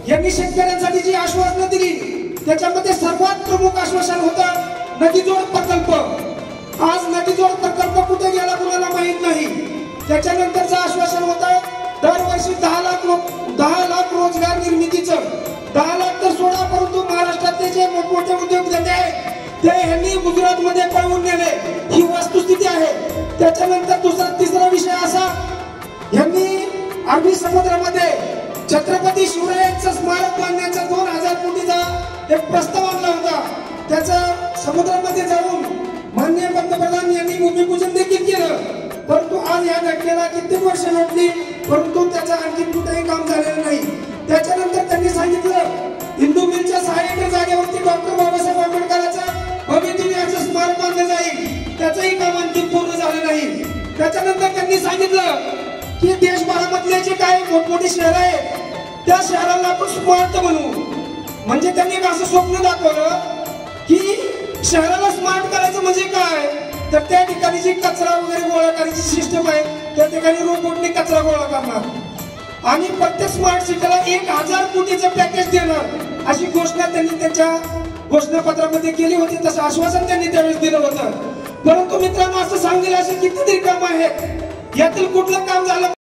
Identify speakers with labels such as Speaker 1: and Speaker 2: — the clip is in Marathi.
Speaker 1: यांनी शेतकऱ्यांसाठी जी आश्वासनं दिली त्याच्यामध्ये सर्वात प्रमुख आश्वासन होतं नदीजोड प्रकल्प। आज नदीजोड प्रकल्प कुठे गेला कुणाला माहित नाही। त्याच्यानंतरचं आश्वासन होतं दरवर्षी 10 लाख रोजगार निर्मितीचं। 10 लाख तर सोडा, परंतु महाराष्ट्रातले जे मोठमोठे उद्योगधंदे आहेत ते यांनी गुजरातमध्ये पळवून नेले, ही वस्तुस्थिती आहे। त्याच्यानंतर तिसरा विषय असा, यांनी अरबी समुद्रामध्ये छत्रपती शिवरायांचं स्मारक बांधण्याचा 2000 कोटीचा एक प्रस्ताव आणला होता। त्याचं समुद्रामध्ये जाऊन माननीय पंतप्रधान यांनी भूमिपूजन देखील केलं, परंतु आज या घटनेला कित्येक वर्ष लोटली, परंतु त्याचं आणखी कुठेही काम झालेलं नाही। त्याच्यानंतर त्यांनी सांगितलं हिंदू मिलच्या 6 एकर जागेवरती डॉक्टर बाबासाहेब आंबेडकरांचं भव्य स्मारक बांधलं जाईल, त्याचंही काम आणखी पूर्ण झालं नाही। त्याच्यानंतर त्यांनी सांगितलं की देशभरामधले जे काही मोठमोठे शहर आहेत त्या शहराला आपण स्मार्ट बनवू। म्हणजे त्यांनी असं स्वप्न दाखवलं की शहराला स्मार्ट करायचं म्हणजे काय, तर त्या ठिकाणी जी कचरा वगैरे गोळा करायची सिस्टम आहे त्या ठिकाणी रोबोटने कचरा गोळा करणार आणि प्रत्येक स्मार्ट सिटीला 1000 कोटीचं पॅकेज देणार अशी घोषणा त्यांनी त्यांच्या घोषणापत्रामध्ये केली होती। तसं आश्वासन त्यांनी त्यावेळेस दिलं होतं। परंतु मित्रांनो, असं सांगेल असे कितीतरी काम आहेत, यातील कुठलं काम झालं